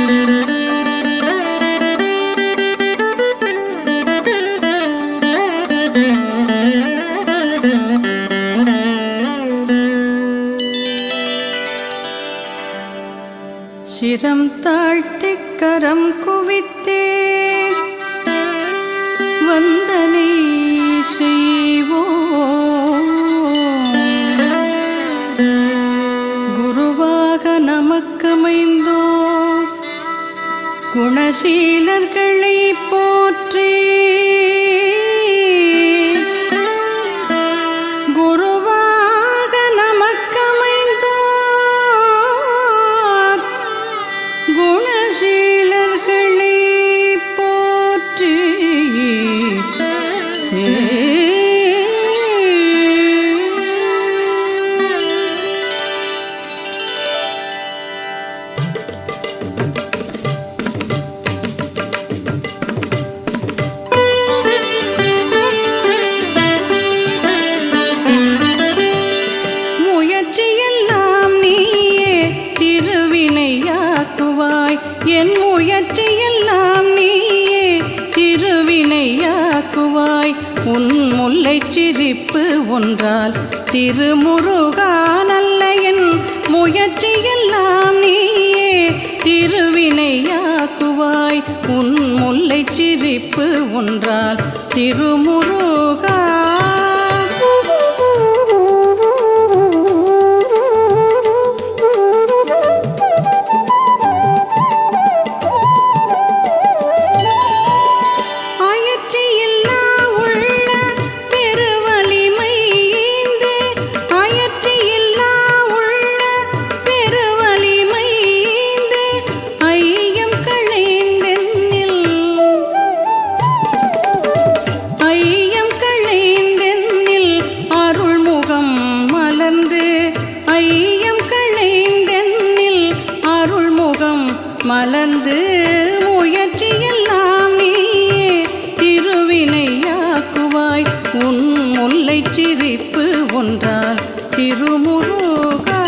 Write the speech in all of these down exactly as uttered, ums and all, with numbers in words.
சிரம் தாழ்த்தி கரம் குவித்தே வந்தனை செய்வோம். குருவாக நமக்கமைந்தோர் குணசீலர்களை போற்றி குருவாக நமக்கமைந்தோர் குணசீலர்களை போற்றி என் முயற்சியெல்லாம் நீயே திருவினையாக்குவாய். உன் முல்லைச் சிரிப்பு ஒன்றால் திருமுருகா நல்ல என் முயற்சியெல்லாம் நீயே திருவினையாக்குவாய். உன் முல்லைச் சிரிப்பு ஒன்றால் திருமுருகா மலர்ந்து முயற்சியெல்லாம் நீயே திருவினையாக்குவாய். உன் முல்லைச் சிரிப்பு ஒன்றால் திருமுருகா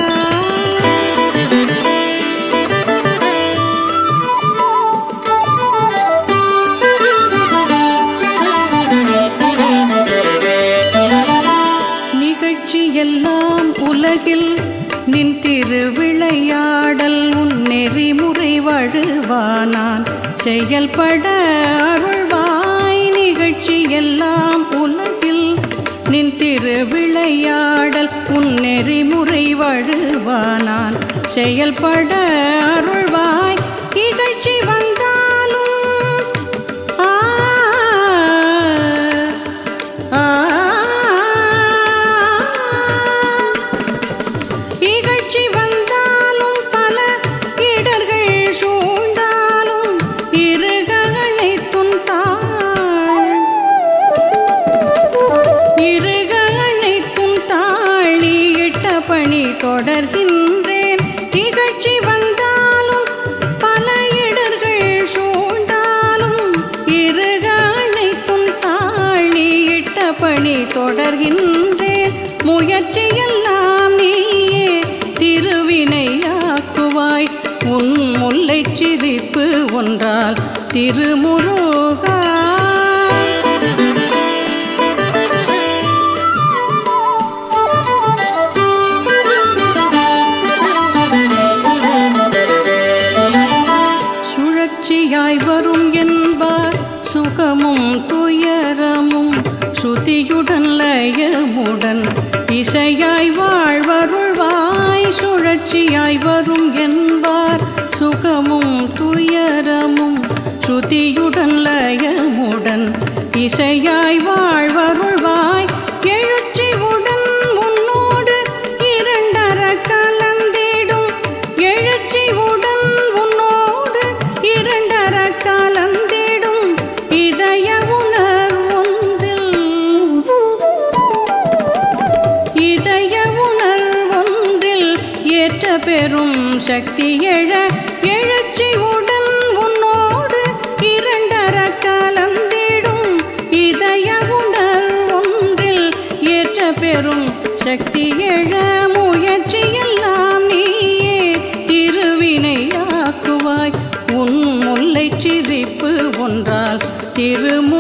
நிகழ்ச்சியெல்லாம் உலகில் நின் திருவிளையாடல் உன் நெறிமுறை வழுவானான் செயல்பட அருள்வாய். நிகழ்ச்சியெல்லாம் உலகில் நின் திருவிளையாடல் உன் நெறிமுறை வழுவானான் செயல்பட அருள்வாய். இகழ்ச்சி வந்தாலும் ஆ இகழ்ச்சி வந்தாலும் பல இடர்கள் சூழ்ந்தாலும் இருகனை துண்டாள் இருகனை துண்டாள் நீ இட்ட பணி தொடர்கின்றேன். இகழ்ச்சி வந்தாலும் பல இடர்கள் சூழ்ந்தாலும் இருகனை துண்டாள் நீ இட்ட பணி தொடர்கின்றேன். முயற்சியெல்லாம் நீயே திருவினையாக்குவாய். உன் முல்லைச் சிரிப்பு ஒன்றால் திருமுருகா சுழற்சியாய் வரும் என்பார் சுகமும் துயரமும் ஸ்ருதியுடன் லயமுடன் இசையாய் வாழ்வருள்வாய். சுழற்சியாய் வரும் என்பார் சுகமும் துயரமும் ஸ்ருதியுடன் லயமுடன் இசையாய் வாழ்வருள்வாய். எழுச்சியுடன் உன்னோடு இரண்டர கலந்திடும் எழுச்சியுடன் உன்னோடு இரண்டர கலந்திடும் இதய உணர்வொன்றில் இதய உணர்வொன்றில் ஏற்ற பெரும் சக்தி எழ எழுச்சியுடன் உன்னோடு இரண்டர கலந்திடும் இதய உணர்வொன்றில் ஏற்ற பெரும் சக்தி எழ முயற்சியெல்லாம் நீயே திருவினையாக்குவாய். திருமூலர்